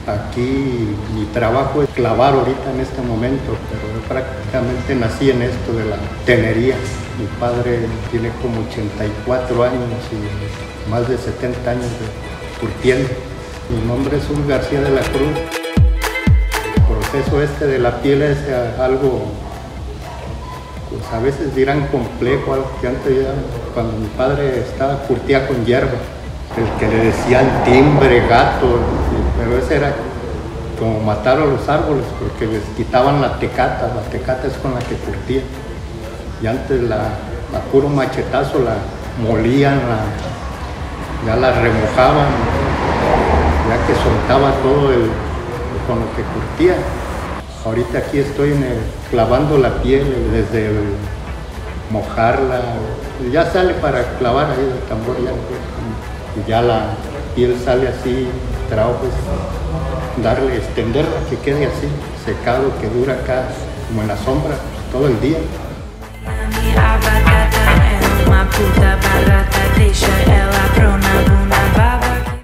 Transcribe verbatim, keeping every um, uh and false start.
Aquí mi trabajo es clavar ahorita en este momento, pero yo prácticamente nací en esto de la tenería. Mi padre tiene como ochenta y cuatro años y más de setenta años de curtiendo. Mi nombre es Ul García de la Cruz. El proceso este de la piel es algo, pues a veces dirán complejo, algo que antes ya, cuando mi padre estaba curtía con hierba, el que le decían timbre, gato, pero ese era como matar a los árboles porque les quitaban la tecata, la tecata es con la que curtía. Y antes la, a puro machetazo la molían, la, ya la remojaban, ya que soltaba todo el, con lo que curtía. Ahorita aquí estoy en el, clavando la piel, desde el, mojarla, ya sale para clavar ahí el tambor, ya, y ya la piel sale así, trabajo es darle, extenderla, que quede así, secado, que dura acá, como en la sombra, todo el día.